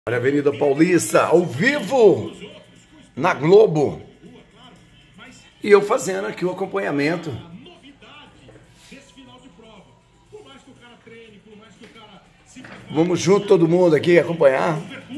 Olha a Avenida Paulista, ao vivo, na Globo. E eu fazendo aqui o acompanhamento. Vamos junto todo mundo aqui acompanhar.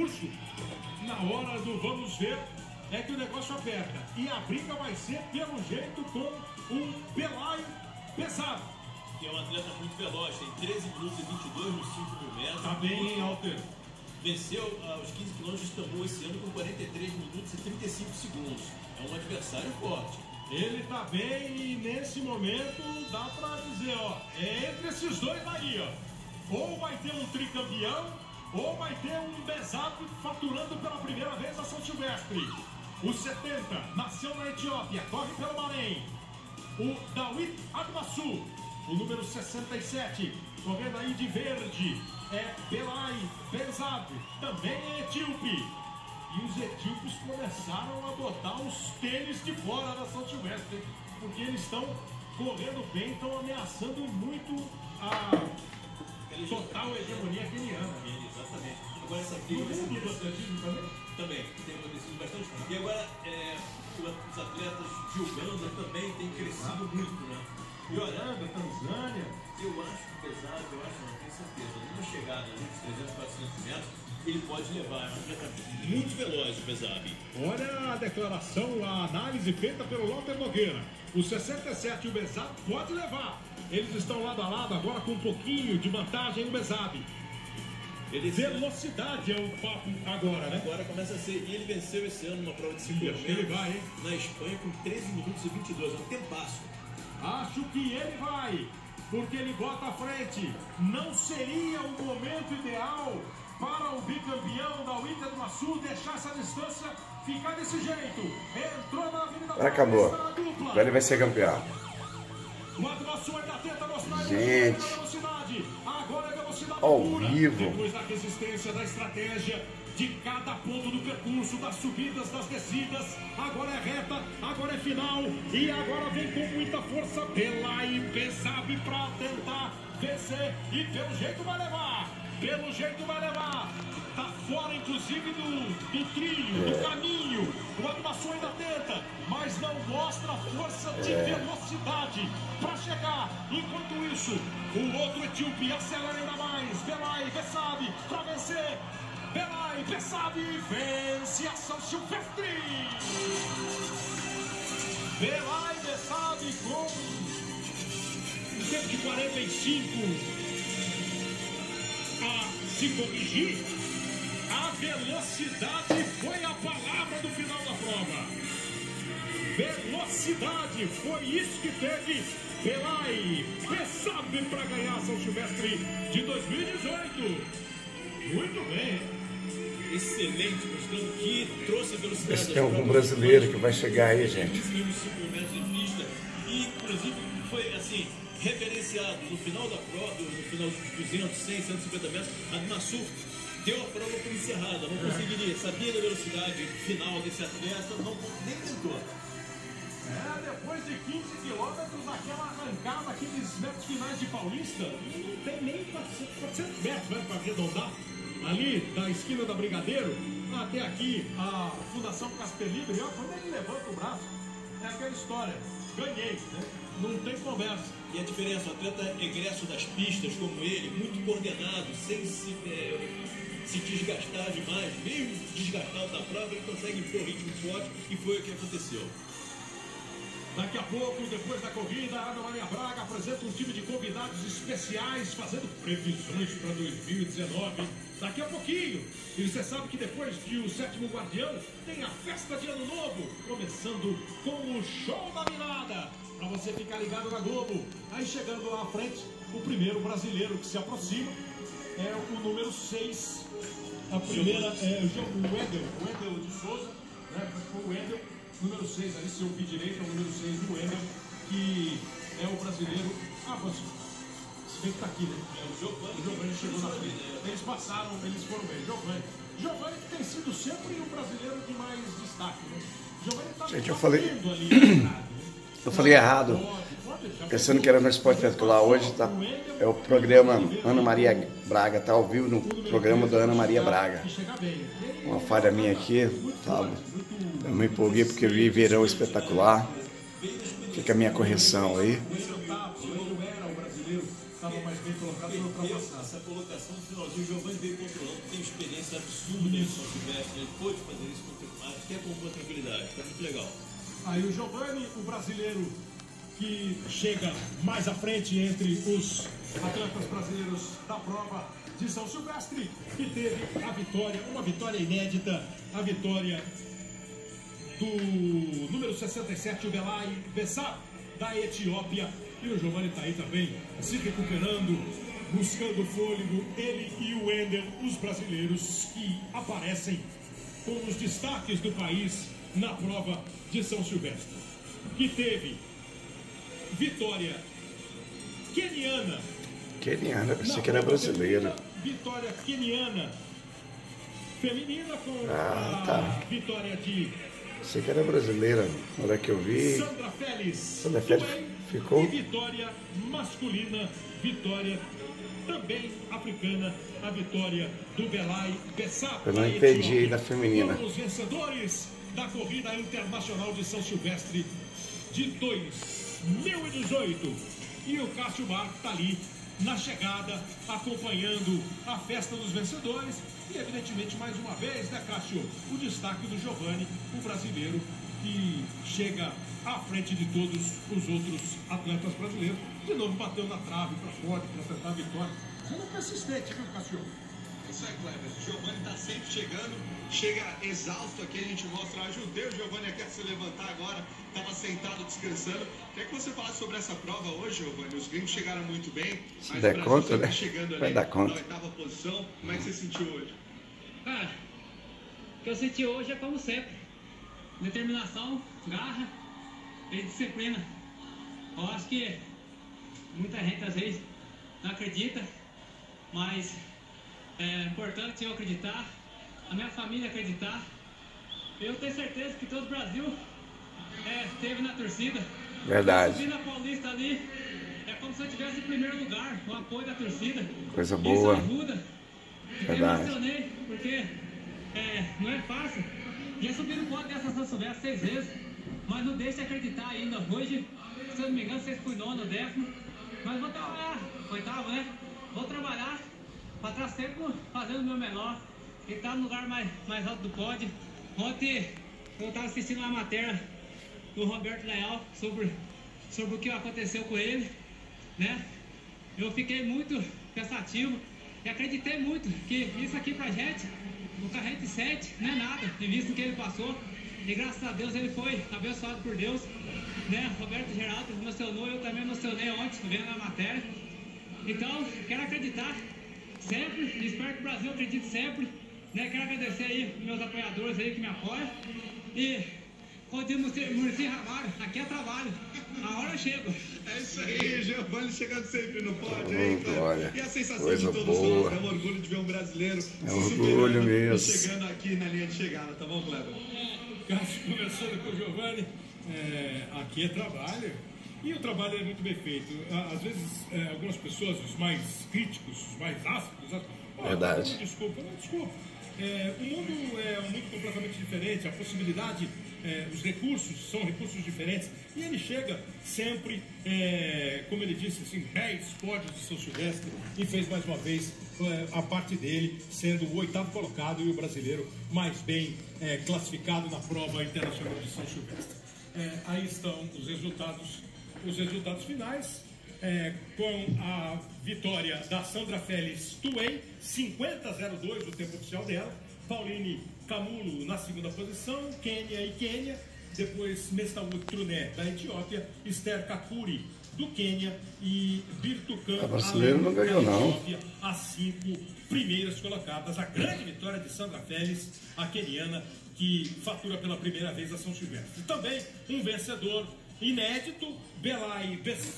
Na hora do vamos ver, é que o negócio aperta. E a briga vai ser, pelo jeito, com o Belaio pesado. Que é um atleta muito veloz, tem 13 minutos e 22 nos 5.000 metros. Tá bem, Alter. Venceu os 15 km de Istambul esse ano com 43 minutos e 35 segundos. É um adversário forte. Ele tá bem e nesse momento dá pra dizer, ó, é entre esses dois aí, ó. Ou vai ter um tricampeão, ou vai ter um Besap faturando pela primeira vez a São Silvestre. O 70 nasceu na Etiópia, corre pelo Bahrein. O Dawit Admassu, o número 67, correndo aí de verde, é Belay Besap, também é etíope. E os etíopes começaram a botar os tênis de fora da São Silvestre, porque eles estão correndo bem, estão ameaçando muito a total hegemonia keniana. Exatamente. Agora essa briga No mundo do atletismo também? também tem acontecido bastante. E agora os atletas de Uganda também têm crescido muito, né? E olha, Uganda, Tanzânia. eu acho que pesado, não tenho certeza. Numa chegada nos 300, 400 metros, ele pode levar. É um atleta muito veloz, o Besap. Olha a declaração, a análise feita pelo Walter Nogueira. O 67 e o Besap pode levar. Eles estão lado a lado agora com um pouquinho de vantagem o Besap. Velocidade é o papo agora, né? Agora começa a ser. E ele venceu esse ano uma prova de 5 Acho que ele vai, hein? na Espanha com 13 minutos e 22. É um tempasso. Acho que ele vai, porque ele bota à frente. Não seria o momento ideal para o bicampeão da Dawit Admassu deixar essa distância ficar desse jeito. Entrou na Avenida Agora acabou. Paulista na dupla. Agora ele vai ser campeão. O Admassu ainda tenta mostrar Gente. velocidade. Agora é velocidade Ao pura. vivo. Depois da resistência, da estratégia de cada ponto do percurso, das subidas, das descidas. Agora é reta, agora é final. E agora vem com muita força Belay Besap para tentar vencer. E pelo jeito vai levar. Pelo jeito vai levar. Tá fora, inclusive, do trilho, do caminho. O Admassu ainda tenta, mas não mostra força de velocidade para chegar. Enquanto isso, o outro etíope acelera ainda mais. Belay Besap para vencer. Belay Besap vence a São Silvestre. Belay Besap com um tempo de 45 a se corrigir. A velocidade foi a palavra do final da prova. Velocidade foi isso que teve Belay Besap para ganhar a São Silvestre de 2018. Muito bem. Excelente, mostrando que trouxe velocidade. Vê se tem algum brasileiro que vai chegar aí, gente. E, inclusive, foi assim, referenciado no final da prova, no final dos 200, 100, 150 metros, a Admassu deu a prova por encerrada, não conseguiria, sabia da velocidade final desse atleta, nem tentou. Depois de 15 quilômetros, aquela arrancada, aqueles metros finais de Paulista, não tem nem 400 metros, né, para arredondar. Ali, da esquina da Brigadeiro, até aqui, a Fundação Casper Libre, ó, quando ele levanta o braço, é aquela história, ganhei, né? Não tem conversa. E a diferença, o atleta egresso das pistas como ele, muito coordenado, sem se desgastar demais, mesmo desgastado da prova, ele consegue impor ritmo forte e foi o que aconteceu. Daqui a pouco, depois da corrida, a Ana Maria Braga apresenta um time de convidados especiais fazendo previsões para 2019. Daqui a pouquinho. E você sabe que depois de O Sétimo Guardião, tem a festa de Ano Novo, começando com o Show da Mirada. Para você ficar ligado na Globo. Aí chegando lá à frente, o primeiro brasileiro que se aproxima é o número 6. A primeira é o Wendel de Souza, né? O Wendel. Número 6 ali, se eu pedir direito, é o número 6 do Wendel, que é o brasileiro. Se bem que tá aqui, né? O Giovanni chegou na frente. Eles passaram, eles foram bem. Giovanni que tem sido sempre o brasileiro de mais destaque, né? Giovanni tá Gente, eu falei. ali, Eu falei errado. pode pensando que era no Esporte Espetacular, hoje tá, é o programa Ana Maria Braga, tá ao vivo no programa da Ana Maria Braga. Uma falha minha aqui, sabe? Eu me empolguei porque vi Verão Espetacular. Fica a minha correção aí. Essa colocação no finalzinho, o Giovani veio controlando, tem experiência absurda em São Silvestre, ele pôde fazer isso até com tranquilidade, tá muito legal. Aí o Giovani, o brasileiro que chega mais à frente entre os atletas brasileiros da prova de São Silvestre, que teve a vitória, uma vitória inédita, a vitória do número 67, o Belay Bessab, da Etiópia. E o Giovani está aí também, se recuperando, buscando fôlego, ele e o Wendel, os brasileiros que aparecem como os destaques do país na prova de São Silvestre, que teve vitória queniana. Queniana, pensei que era brasileira. Vitória queniana feminina com tá. a vitória de... Pensei que era brasileira, na hora que eu vi. Sandra Félix. Sandra Félix ficou. E vitória masculina, vitória também africana, a vitória do Belay Bessab. Eu não entendi aí da feminina. Os vencedores da Corrida Internacional de São Silvestre de 2018. E o Cássio Marco está ali na chegada, acompanhando a festa dos vencedores. E evidentemente, mais uma vez, né, Cássio, o destaque do Giovani, o brasileiro que chega à frente de todos os outros atletas brasileiros. De novo bateu na trave para fora, para tentar a vitória. Sendo persistente, viu, Cássio? Isso aí, Cleber. O Giovani está sempre chegando, chega exausto aqui, a gente mostra, ajudei o Giovani aqui a se levantar agora, estava sentado descansando. Quer que você falasse sobre essa prova hoje, Giovani? Os gringos chegaram muito bem, se der conta, né? Chegando vai ali dar conta. Na oitava posição. Como é que você sentiu hoje? Cara, o que eu senti hoje é como sempre: determinação, garra e disciplina. Eu acho que muita gente às vezes não acredita, mas é importante eu acreditar, a minha família acreditar. Eu tenho certeza que todo o Brasil esteve na torcida. Verdade. Eu subi na Paulista ali, é como se eu estivesse em primeiro lugar, o apoio da torcida. Coisa boa. Isso ajuda. Eu me emocionei, porque não é fácil. Já subi no pódio dessa São Silvestre 6 vezes, mas não deixe de acreditar ainda. Hoje, se eu não me engano, vocês fui nono, 10º, mas vou trabalhar, 8º, né? Vou trabalhar para estar sempre fazendo o meu menor e estar no lugar mais alto do pódio. Ontem eu estava assistindo uma matéria do Roberto Leal sobre o que aconteceu com ele, né? Eu fiquei muito pensativo e acreditei muito que isso aqui pra gente, o Carrete 7, não é nada, e visto que ele passou, e graças a Deus ele foi abençoado por Deus, né? Roberto Geraldo emocionou, eu também emocionei ontem, vendo a matéria. Então, quero acreditar sempre, e espero que o Brasil acredite sempre, né? Quero agradecer aí meus apoiadores aí que me apoiam, e como diz Muricy Ramalho, aqui é trabalho, a hora chega. É isso aí, Giovani chegando sempre no pódio aí, Glória. E a sensação Coisa de todos boa. nós, é um orgulho de ver um brasileiro É um orgulho mesmo. chegando aqui na linha de chegada, tá bom, Cleber? Cássio conversando com o Giovani, aqui é trabalho, e o trabalho é muito bem feito. Às vezes, algumas pessoas, os mais críticos, os mais ácidos, Verdade. Desculpa. O mundo é um mundo completamente diferente, a possibilidade, os recursos são recursos diferentes, e ele chega sempre, como ele disse, assim, 10 pódios de São Silvestre, e fez mais uma vez a parte dele, sendo o 8º colocado e o brasileiro mais bem classificado na prova internacional de São Silvestre. Aí estão os resultados finais, com a vitória da Sandra Félix Tuey, 50:02 o tempo oficial dela, Pauline Kamulo na segunda posição, Quênia, depois Mestawood Truné da Etiópia, Esther Kakuri do Quênia e Birtukan A brasileira não ganhou, não. Etiópia, as 5 primeiras colocadas. A grande vitória de Sandra Félix, a queniana, que fatura pela primeira vez a São Silvestre. Também um vencedor inédito, Belay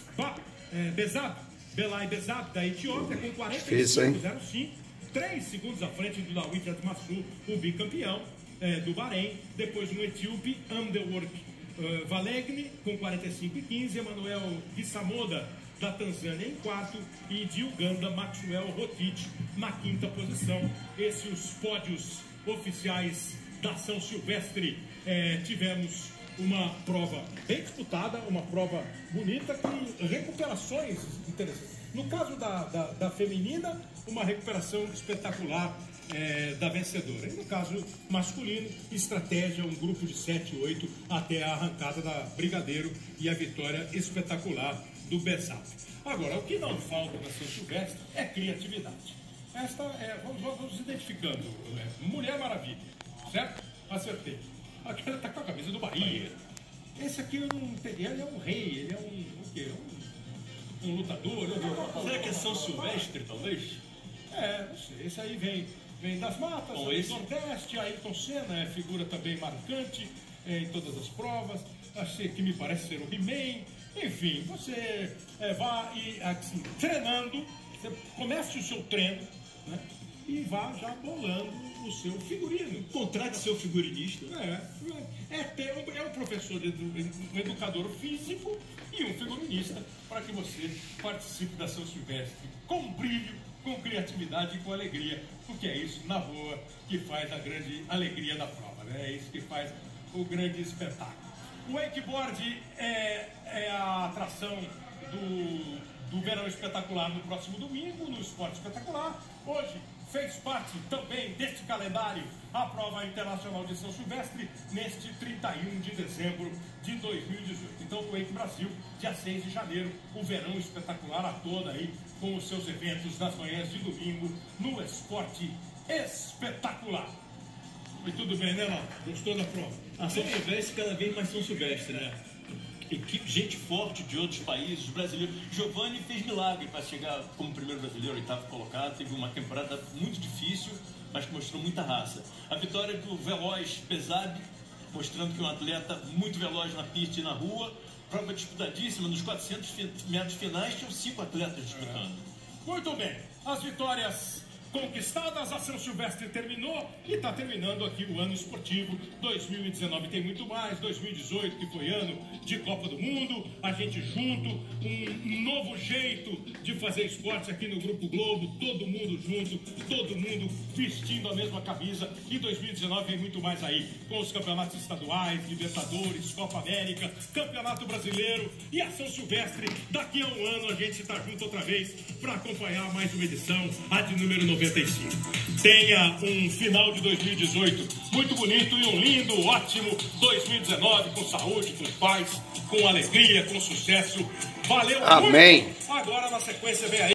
Bessab da Etiópia, com 45,05, 3 segundos à frente do Dawit Atmassu, o bicampeão do Bahrein. Depois um etíope, Amdework Valegni com 45,15, Emanuel Bissamoda da Tanzânia em quarto e de Uganda, Maxwell Rotich na quinta posição. Esses os pódios oficiais da São Silvestre. Tivemos uma prova bem disputada, uma prova bonita, com recuperações interessantes. No caso da feminina, uma recuperação espetacular da vencedora. E no caso masculino, estratégia, um grupo de 7, 8 até a arrancada da Brigadeiro e a vitória espetacular do Besap. Agora, o que não falta na São Silvestre é criatividade. Esta vamos identificando. Mulher Maravilha, certo? Acertei. Aquela tá com a camisa do Bahia. Esse aqui eu não entendi. Ele é um rei, ele é o quê? Um lutador. Será que é São Silvestre, talvez? Não sei. Esse aí vem das matas, do Nordeste. Ayrton Senna é figura também marcante em todas as provas. Achei que me parece ser o He-Man. Enfim, você vá assim, treinando, você comece o seu treino, né? E vá já bolando o seu figurino. Contrate seu figurinista. É um professor, um educador físico e um figurinista para que você participe da São Silvestre com brilho, com criatividade e com alegria, porque é isso, na boa, que faz a grande alegria da prova, né? É isso que faz o grande espetáculo. O wakeboard é a atração do Verão Espetacular no próximo domingo, no Esporte Espetacular. Hoje fez parte também deste calendário a prova internacional de São Silvestre, neste 31 de dezembro de 2018. Então, o Wake Brasil, dia 6 de janeiro, o Verão Espetacular a toda aí, com os seus eventos nas manhãs de domingo, no Esporte Espetacular. E tudo bem, né, Naldo? Gostou da prova? A São Silvestre cada vez mais São Silvestre, né? Equipe, gente forte de outros países, brasileiros. Giovanni fez milagre para chegar como primeiro brasileiro, oitavo colocado. Teve uma temporada muito difícil, mas que mostrou muita raça. A vitória do veloz Besap, mostrando que é um atleta muito veloz na pista e na rua. Prova disputadíssima, nos 400 metros finais tinham 5 atletas disputando. Muito bem, as vitórias conquistadas, a São Silvestre terminou e está terminando aqui o ano esportivo 2019. Tem muito mais, 2018 que foi ano de Copa do Mundo, a gente junto, um novo jeito de fazer esporte aqui no Grupo Globo, todo mundo junto, todo mundo vestindo a mesma camisa, e 2019 vem muito mais aí, com os campeonatos estaduais, Libertadores, Copa América, Campeonato Brasileiro e a São Silvestre. Daqui a um ano a gente está junto outra vez para acompanhar mais uma edição, a de número 95. Tenha um final de 2018 muito bonito e um lindo, ótimo 2019 com saúde, com paz, com alegria, com sucesso. Valeu. Amém. Muito. Agora na sequência vem aí